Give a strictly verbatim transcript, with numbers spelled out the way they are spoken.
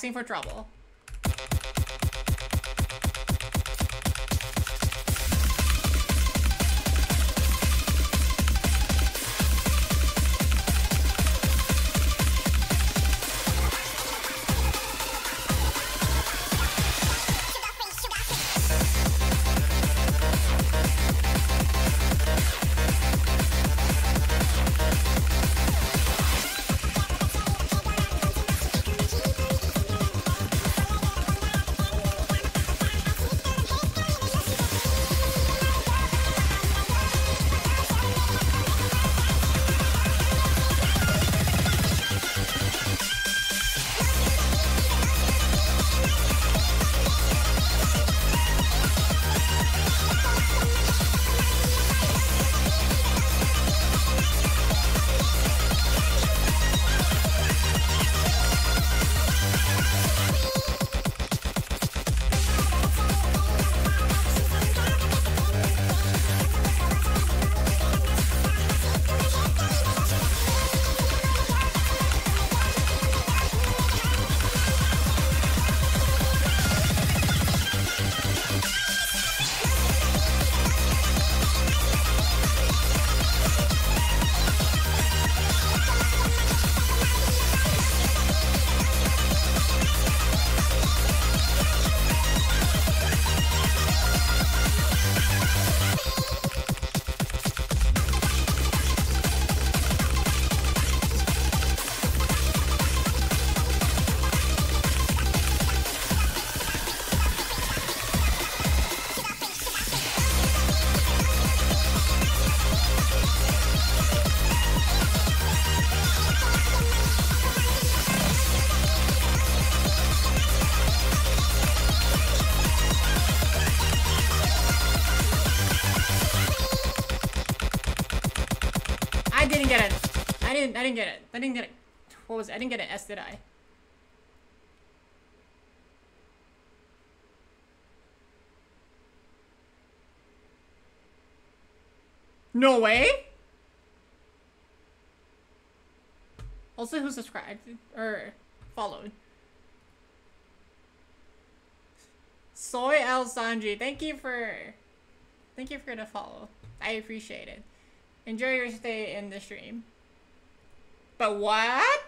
asking for trouble. I didn't get it. I didn't I didn't get it. I didn't get it. What was it? I didn't get an S, did I? No way? Also, who subscribed or followed? Soy El Sanji, thank you for thank you for the follow. I appreciate it. Enjoy your stay in the stream. But what?